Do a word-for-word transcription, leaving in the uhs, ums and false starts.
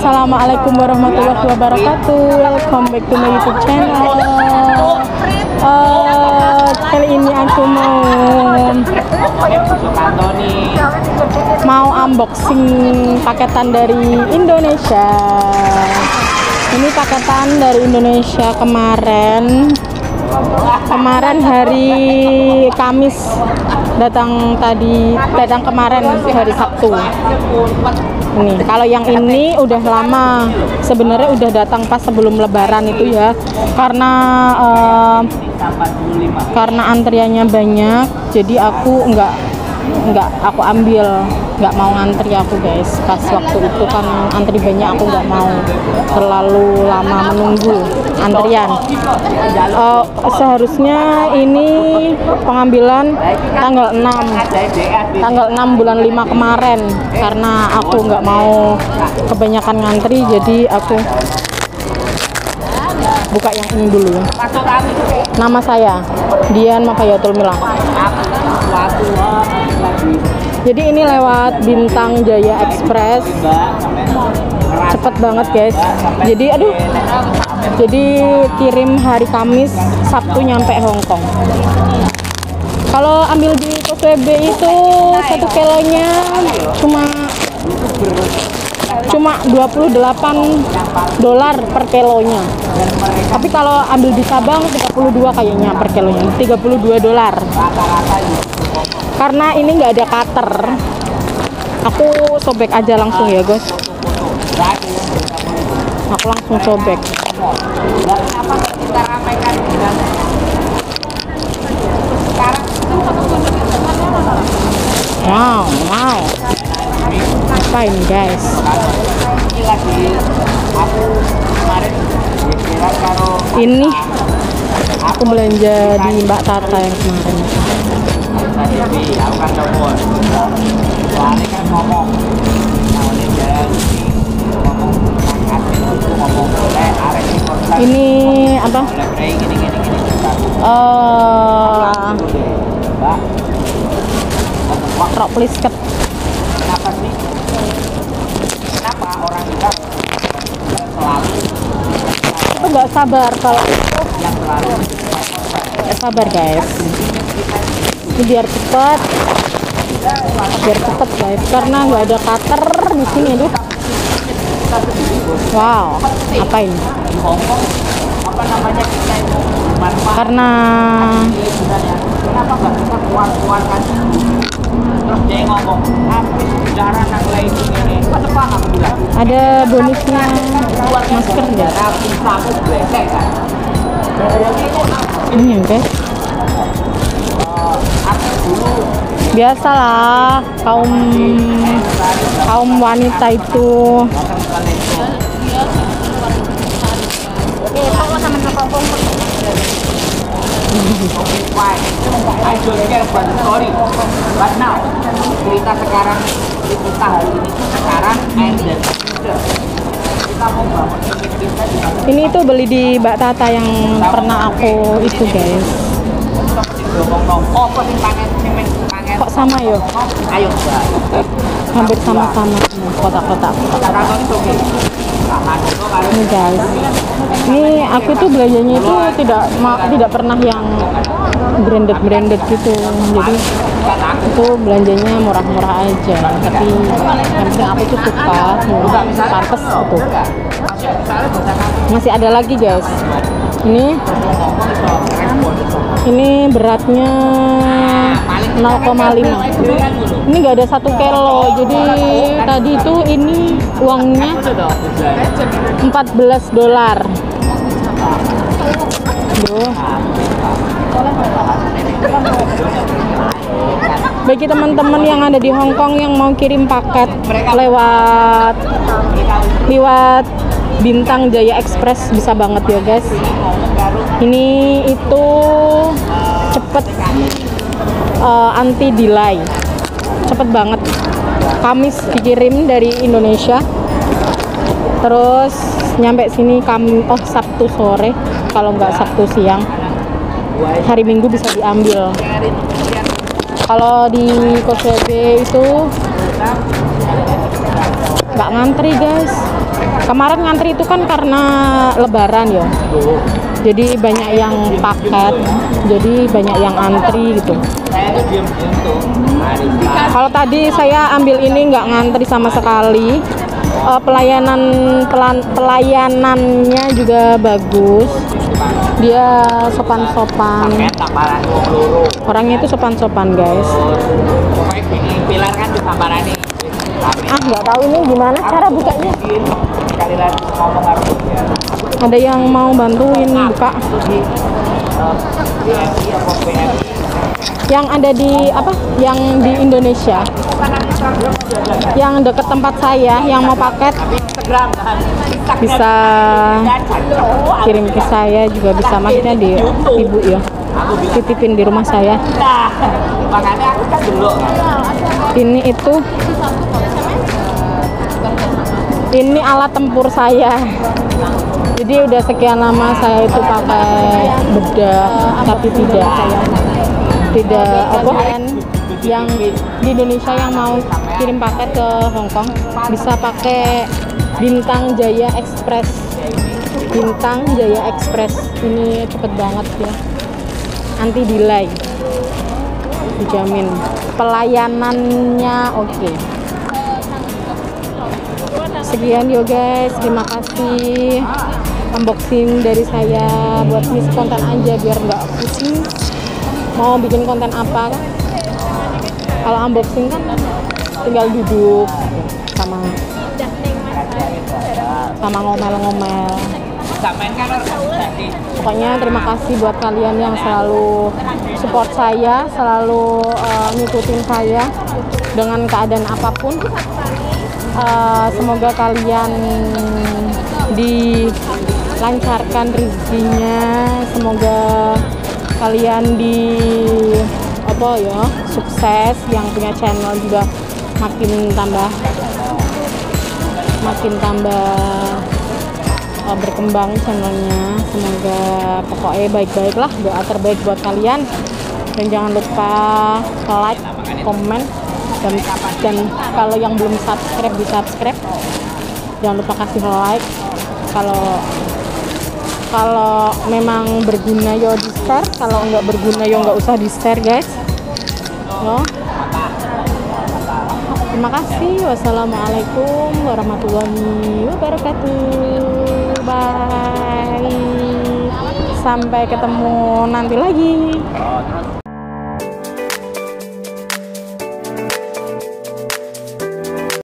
Assalamualaikum warahmatullahi wabarakatuh. Welcome back to my YouTube channel. Uh, kali ini aku mau mau unboxing paketan dari Indonesia. Ini paketan dari Indonesia kemarin. Kemarin hari Kamis datang tadi datang kemarin hari Sabtu. Ini kalau yang ini udah lama, sebenarnya udah datang pas sebelum Lebaran itu ya, karena uh, karena antriannya banyak, jadi aku nggak nggak aku ambil, nggak mau ngantri aku guys. Pas waktu itu kan antri banyak, aku nggak mau terlalu lama menunggu antrian. Uh, seharusnya ini pengambilan tanggal enam tanggal enam bulan lima kemarin, karena aku nggak mau kebanyakan ngantri, jadi aku buka yang ini dulu. Nama saya Dian Makayatul Milah. Jadi ini lewat Bintang Jaya Express, cepet banget guys. Jadi aduh, jadi kirim hari Kamis, Sabtu nyampe Hong Kong. Kalau ambil di K V B itu satu kilonya cuma cuma dua puluh delapan dolar per kilonya. Tapi kalau ambil di Sabang tiga puluh dua kayaknya per kilonya, tiga puluh dua dolar. Karena ini nggak ada cutter, aku sobek aja langsung ya guys. Aku langsung sobek. Wow, wow. Apa ini guys? Ini aku belanja di Mbak Tata yang kemarin. Ini apa? Uh, rok plisket. Kenapa sih? Kenapa orang kita selalu itu nggak sabar kalau itu yang selalu nggak sabar guys. Ini biar cepat, biar cepat guys, karena nggak ada cutter di sini tuh. Wow, apa ini? di Hongkong apa namanya kita itu bermanfaat. Karena Kenapa nggak kita keluar-keluarkan terus dia ngomong habis udara nang lain ini apa paham bilang ada bonusnya masker ya. aku kamu besek kan Ini guys. aku dulu Biasalah kaum kaum wanita itu. I don't care about the story, but now cerita sekarang kita hari ini sekarang and the future. Kita mau bangun image kita di mana? Ini tuh beli di Mbak Tata yang pernah aku itu guys. Oh, kok sing pangen sing men pangen. Kok sama yo? Ayo, Mbak. Hampir sama-sama kotak-kotak. Katakan itu oke. Ini guys. Ini aku tuh belanjanya itu tidak ma tidak pernah yang branded branded gitu. Jadi itu belanjanya murah-murah aja. Tapi yang penting aku tuh suka, pantes gitu. Masih ada lagi guys. Ini ini beratnya nol koma lima. Ini nggak ada satu kilo. Jadi tadi itu ini uangnya empat belas dolar. Duh. Bagi teman-teman yang ada di Hong Kong yang mau kirim paket lewat lewat Bintang Jaya Express, bisa banget ya guys. Ini itu cepet, uh, anti delay, cepet banget. Kamis dikirim dari Indonesia, terus nyampe sini Kamis, oh Sabtu sore, kalau nggak Sabtu siang. Hari Minggu bisa diambil. Kalau di K V B itu nggak ngantri guys, Kemarin ngantri itu kan karena lebaran ya. Jadi banyak yang paket, jadi banyak yang antri gitu. Saya tuh diem-diem tuh. Kalau tadi saya ambil ini nggak ngantri sama sekali. Uh, pelayanan pelan, pelayanannya juga bagus. Dia sopan-sopan. Orangnya itu sopan-sopan, guys. Pokoknya gini, pilar kan di sambarani. Ah, nggak tahu ini gimana cara bukanya. Sekali lagi ngomong harus ya. Ada yang mau bantuin buka. Yang ada di apa? Yang di Indonesia. Yang dekat tempat saya, yang mau paket bisa kirim ke saya juga bisa, maksudnya di ibu ya, titipin di rumah saya. Makanya aku kan dulu. Ini itu, ini alat tempur saya. Jadi udah sekian lama saya itu pakai bedak, tapi tidak tidak apa yang di Indonesia yang mau kirim paket ke Hong Kong bisa pakai Bintang Jaya Express. Bintang Jaya Express ini cepet banget ya, anti delay, dijamin pelayanannya oke. Sekian yo guys, terima kasih unboxing dari saya, buat ngisi konten aja biar nggak pusing mau bikin konten apa kan. Kalau unboxing kan tinggal duduk sama sama ngomel-ngomel. Pokoknya terima kasih buat kalian yang selalu support saya, selalu uh, ngikutin saya dengan keadaan apapun. Uh, semoga kalian dilancarkan rezekinya, semoga kalian di apa ya sukses, yang punya channel juga makin tambah makin tambah uh, berkembang channelnya. Semoga pokoknya baik-baik lah, doa terbaik buat kalian, dan jangan lupa like, komen, dan, dan kalau yang belum subscribe di subscribe, jangan lupa kasih like. Kalau kalau memang berguna yo di share, kalau nggak berguna yo nggak usah di share guys. No? Terima kasih. Wassalamualaikum warahmatullahi wabarakatuh. Bye. Sampai ketemu nanti lagi.